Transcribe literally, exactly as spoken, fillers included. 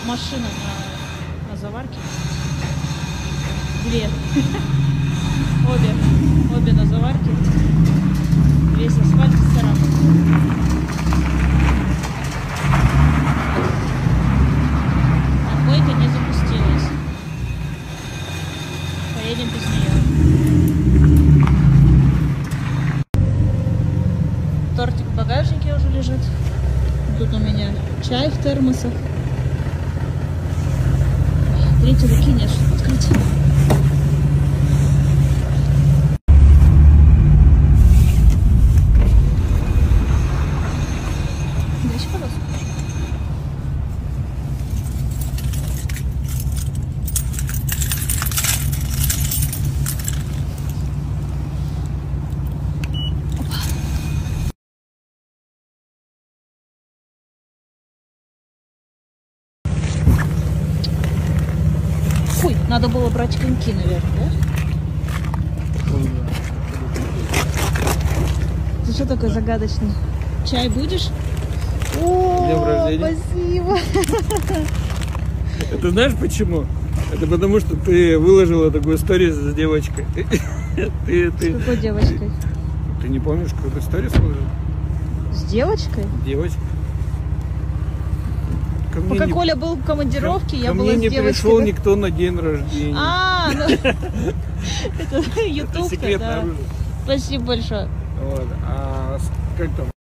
машина на, на заварке. Две. Обе. Обе на заварке. Весь асфальт царапан. А мойка не запустилась. Поедем без нее. Тортик в багажнике уже лежит. Тут у меня чай в термосах. Третьей руки нет, чтобы открыть. Дальше, пожалуйста. Фуй, надо было брать коньки, наверное, да? Ты что такой загадочный? Чай будешь? О, спасибо. Это знаешь почему? Это потому, что ты выложила такую сторис с девочкой. Ты, ты, с какой девочкой? Ты не помнишь, какую сторис выложила? С девочкой? Девочка. Пока не... Коля был в командировке, я ко была мне с не девочкой. Пришел никто на день рождения. А, ну это ютуб, да. Спасибо большое. Вот, а как там?